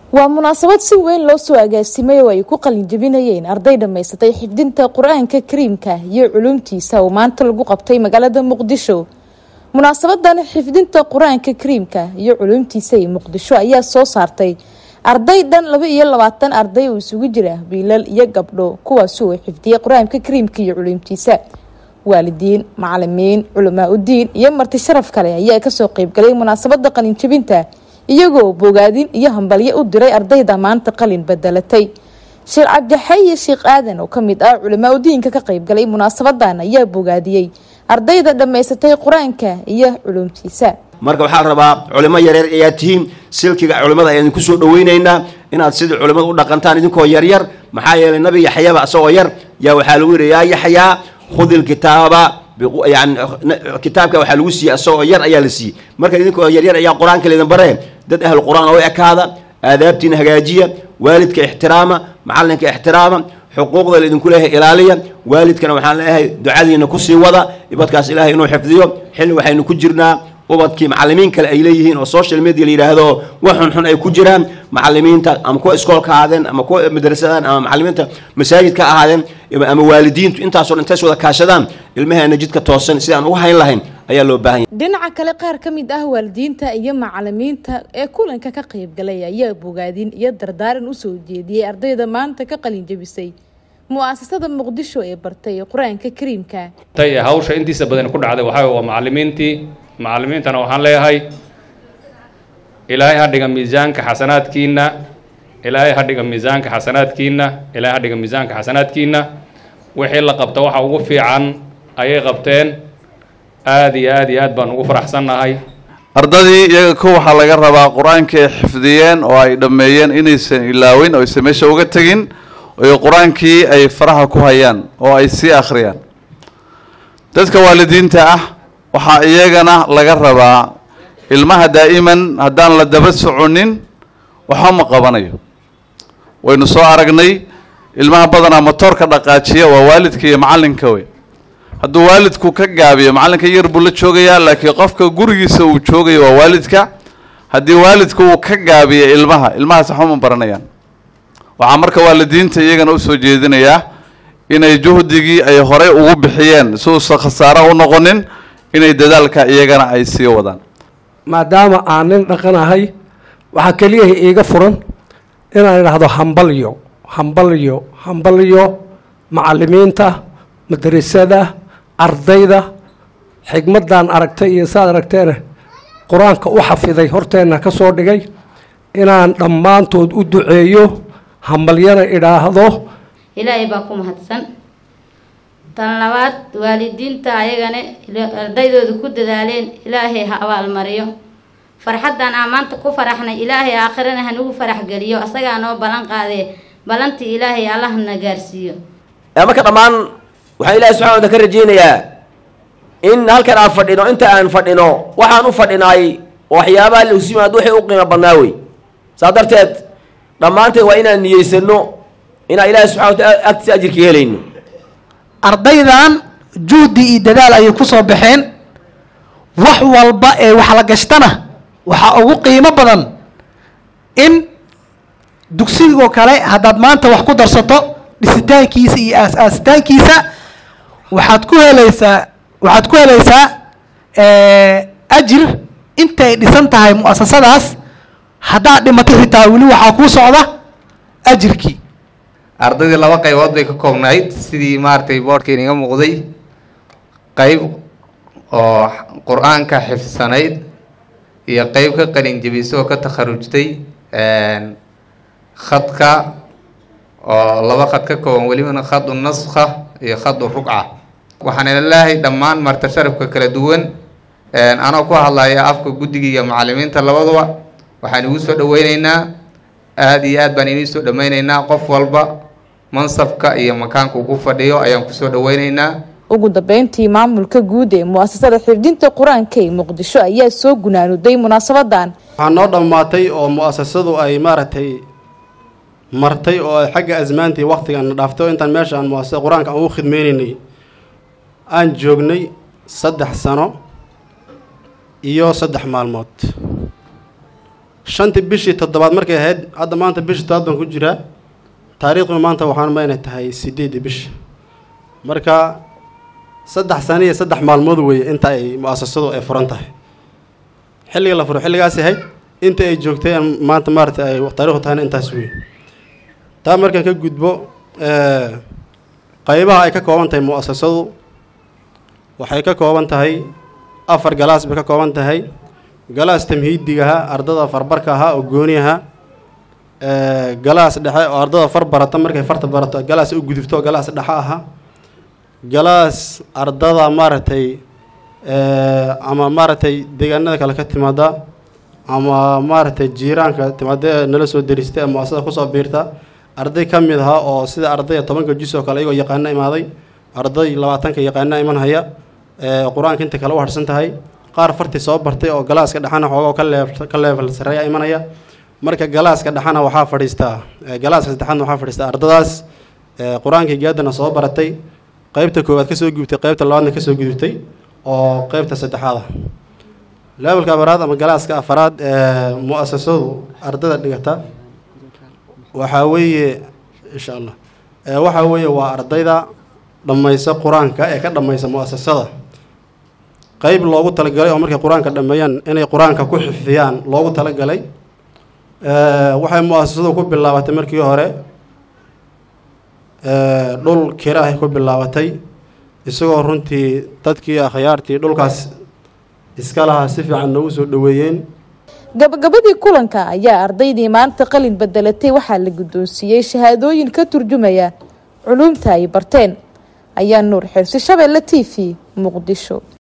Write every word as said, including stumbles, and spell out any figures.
ومناسبة سوين لو سو أجاسمي ويكون قليل جبينيين أرضي لما يستطيع حفظين القرآن ككريم كه يعلمتي سو ما تلقوا قبتي مجلة مقدشو مناسبة دان حفظين القرآن ككريم كه يعلمتي سي مقدشو أيها سو صارتي أرضي دان لبي يلا واتن أرضي وسوجره بيلال يقبلو كوا سو حفظي القرآن ككريم كي يعلمتي سا والدين معلمين علماء الدين يمرت الشرف كله أيها كسو قيب كله مناسبة دقن جبينته iyagoo bogaadin iyo hambalyo u diray ardayda maanta qalin bedelatay Sheekh Cabdi Sheekh Aadan oo kamid ah culimada diinka ka qayb galay munaasabadan ayaa bogaadiyay ardayda dhameysatay Quraanka iyo culumtiisa marka waxa la rabaa culimo yar yar ayaa tiim silkiga culimada ayaan ku soo dhaweynaynaa inaad sida culimada u dhaqantaan idinkoo yar yar maxaa yeelay nabi Yaxya ba asoo yar yaa waxa lagu yiri Yaxya khudil kitaaba يعني كتابك وحلو سي أسوأ ير أيالسي مركز إنكو ير ير أيال قرآن كلي نبرهم دد أهل القرآن أو هذا آدابتين هجاجية والدك احترامه معلمك احترامه حقوق اللي نقولها إلالية والد كانوا محلها دعاء نكسي وضع يبقى كاس إلهي إنه حفظيهم حلو حين كجرنا وبدك معلمين كالأيليهين والسوشيال ميديا اللي هذا وحن حن أي كجران معلمين تا أم كو إسكول كهذين أم كو مدرسة أم معلمين تا مساجد كهذين أم والدين أنت أصلا أنت سوى كاشدان المهنة نجد كتوصل سيان وهاي لهين أيلو باهين دينع كلا قار كميد أه والدين تا أيام معلمين تا كلن كقيب جليا يا بوجادين يدر دارن وسودي دي أرضي ضمان تكقلين جبسي مؤسسة مقدشو إيه برتي قرآن ككريم كا تي هاوش أنتي سبدين كل عدد وحاي ومعلمين تي معلمين تنا وحنا ليه هاي إلهي هديك ميزان كحسنات كينا إلهي هديك ميزان كحسنات كينا إلهي هديك ميزان كحسنات كينا وحيل قبته وح وقفي عن أي قبتين آدي آدي آد بان وقف رحسنا هاي أرضي يكون حلا جربا قرآن كحفظيان أو أي دميان إني سن إلاوين أو يسميش وقتين ويقرآن كي أي فرح كوهيان أو أي سي آخريان تذك والدين تأه waxaa iyagana laga rabaa ilmaha daa'iman haddaan la daba soconin waxa ma qabanayo waynu soo aragnay ilmaha badanaa motorka dhaqaajiya waa waalidka iyo macalinka way hadduu waalidku ka gaabiyo macalinka yar buu la joogayaa laakiin qofka gurigiisa uu joogayo waa waalidka haddii waalidku uu ka gaabiyo ilmaha ilmahaas waxba ma baranayaan waxaa marka waalidiinta iyagana u soo jeedinayaa inay juhdigii ay horey ugu bixiyeen si uusan khasaaro u noqonin inay dadaalka iyagana ay sii wadaan maadaama aan nin dhaqanahay waxa kaliya iiga furan inaan idhaahdo hambalyo hambalyo hambalyo macallimiinta madrasada ardayda xigmadan aragtay iyo saad aragteen quraanka u xafiday horteena ka soo dhigay inaan dhammaantood u duceeyo hambalyana idhaahdo ilaahay baa ku mahadsan tan labaad waalidiinta ayagana ardaydooda ku dadaaleen ilaahay ha abaal mariyo farxadan aan maanta ku faraxnay ilaahay aakhirana ha nagu farax galiyo asaga noo balan qaade balanti ilaahay Allah na gaarsiiyo ama ka dhamaan waxa ilaahay subhanahu wa ta'ala ka rajeenayaa in halkan aan fadhino inta aan fadhino waxaan u fadhinay waxyaabaha la usimaad wixii u qiimo badnaawi saadarteed dhamaantay waa inaan niyeysano ina ilaahay subhanahu wa ta'ala agtiisa ajirka helayno ardaydan juhdi iyo dadaal ay ku soo baxeen wax walba ee wax la gashtana waxa ugu qiimo badan in dugsiga kale hadaad maanta wax ku darsato dhisitaankiisa iyo aasaastaankiisa waxaad ku helaysaa waxaad ku helaysaa ee ajir intay dhisan tahay muasasadaas hadaa dhimatay xitaa wali waxa ku socda ajirkii ardayda laba qaybood bay ka koobnayd sidii maartay boardkeen iga muuqday qayb oo quraanka xifsanayd iyo qayb ka qalin jabiso ka takharujtay een khadka oo laba khad ka kooban waliba khad nasakha iyo khad rukca waxaan ilaahay dhammaan marta sharafka kala duwan een ana ku hadlayaa afka guddiga iyo macallimiinta labaduba waxaan ugu soo dhaweynaynaa aad iyo aad baan idin soo dhameynaynaa qof walba mansabka iyo makaanka uu ku fadhiyo ayaan ku soo dhaweynaynaa ugu dambeyntii maamulka guud ee muasasada xifdinta quraanka ee Muqdisho ayaa soo gunaanuday munaasabadan waxaan noo dhamaatay oo muasasadu ay maartay martay oo xagga azmaantii waqtigan dhaafto intaan meeshaan muasasada quraanka aan u khidmeynaynay aan joognay saddex sano iyo saddex maalmood shantii bishii toddobaad markay ahayd hadda maanta bishii toddobaad baan ku jiraa taariikhdu maanta waxaan ma inay tahay sideedii bishi marka saddex sano iyo saddex maalmood weeye inta ay mu'asasadu ay furan tahay xilliga la furo xilligaasi ahayd inta ay joogtay maanta maaragtay ay taariikhdu tahayna intaas weeye taa markaan ka gudbo qaybaha ay ka kooban tahay mu'asasadu waxay ka kooban tahay afar galaas bay ka kooban tahay galaas tamhiidigaha ardada farbarka ahaa oo gooni ahaa galaas dhexe oo ardada far barata markay farta barato galaas u gudubto galaas dhexe ahaa galaas ardada maaragtay ama maaragtay deegaanada kale ka timaada ama maaragtay jiiraanka timaada nala soo deristay ama mu'asasada kusoo biirta arday ka mid ahaa oo sida ardayda tobanka jus oo kale iyagoo yaqaana imaaday arday labaatanka yaqaana iman haya qur-aanka inta kale u harsan tahay qaar fartii soo bartay oo galaaska dhexana xoogoo ka leef ka leefal sareeya imanaya marka galaaska dhexana waxaa fadhiistaa galaaska saddexaadna waxaa fadhiistaa ardadaas qur-aankii gaadana soo baratay qaybta koowaad kasoo gudubtay qaybta labaadna kasoo gudubtay oo qaybta saddexaad ah levelka afaraad ama galaaska afaraad ee mu'asasadu ardada dhigata waxaa weeye insha allah waxaa weeye waa ardayda dhammaysa qur-aanka ee ka dhammaysa mu'asasada qayb loogu talagalay oo markay qur-aanka dhameeyaan inay qur-aanka ku xifdiyaan loogu talagalay waxay mu'asasadu ku bilaabatay markii hore dhul kira ay ku bilaabatay isagoo runtii dadkii akhyaartii dhulkaas iska lahaa si fiican noogu soo dhaweeyeen gabagabadii kulanka ayaa ardaydii maanta qalin bedelatay waxaa la guddoonsiiyey shahaadooyin ka turjumaya culuumta ay barteen ayaa nuur xirsi Shabeelle T V Muqdisho.